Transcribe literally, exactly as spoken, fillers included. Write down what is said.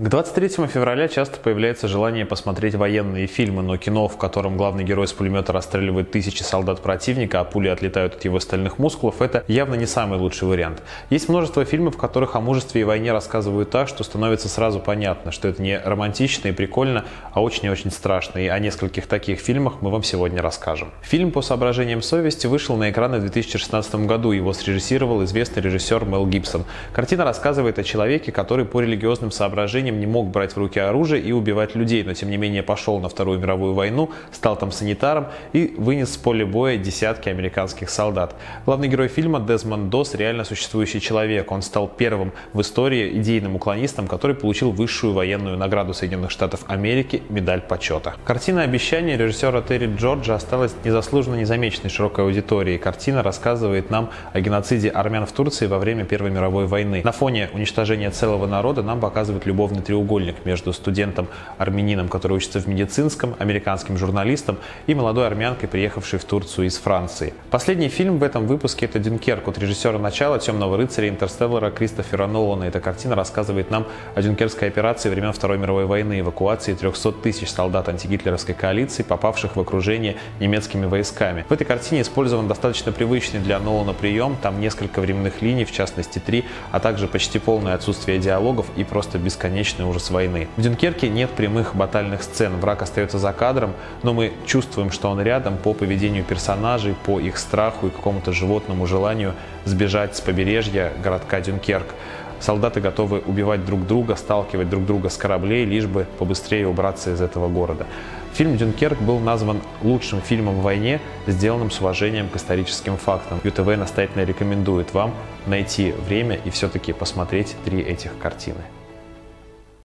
К двадцать третьему февраля часто появляется желание посмотреть военные фильмы, но кино, в котором главный герой с пулемета расстреливает тысячи солдат противника, а пули отлетают от его стальных мускулов, это явно не самый лучший вариант. Есть множество фильмов, в которых о мужестве и войне рассказывают так, что становится сразу понятно, что это не романтично и прикольно, а очень и очень страшно. И о нескольких таких фильмах мы вам сегодня расскажем. Фильм «По соображениям совести» вышел на экраны в две тысячи шестнадцатом году. Его срежиссировал известный режиссер Мел Гибсон. Картина рассказывает о человеке, который по религиозным соображениям не мог брать в руки оружие и убивать людей, но тем не менее пошел на Вторую мировую войну, стал там санитаром и вынес с поля боя десятки американских солдат. Главный герой фильма Дезмонд Дос реально существующий человек. Он стал первым в истории идейным уклонистом, который получил высшую военную награду Соединенных Штатов Америки – медаль почета. Картина «Обещание» режиссера Терри Джорджа осталась незаслуженно незамеченной широкой аудитории. Картина рассказывает нам о геноциде армян в Турции во время Первой мировой войны. На фоне уничтожения целого народа нам показывают любовный треугольник между студентом-армянином, который учится в медицинском, американским журналистом и молодой армянкой, приехавшей в Турцию из Франции. Последний фильм в этом выпуске – это «Дюнкерк» от режиссера «Начала», «Темного рыцаря», «Интерстеллара» Кристофера Нолана. Эта картина рассказывает нам о дюнкеркской операции времен Второй мировой войны, эвакуации трехсот тысяч солдат антигитлеровской коалиции, попавших в окружение немецкими войсками. В этой картине использован достаточно привычный для Нолана прием, там несколько временных линий, в частности три, а также почти полное отсутствие диалогов и просто бесконечный ужас войны. В «Дюнкерке» нет прямых батальных сцен, враг остается за кадром, но мы чувствуем, что он рядом по поведению персонажей, по их страху и какому-то животному желанию сбежать с побережья городка Дюнкерк. Солдаты готовы убивать друг друга, сталкивать друг друга с кораблей, лишь бы побыстрее убраться из этого города. Фильм «Дюнкерк» был назван лучшим фильмом о войне, сделанным с уважением к историческим фактам. ю тэ вэ настоятельно рекомендует вам найти время и все-таки посмотреть три этих картины.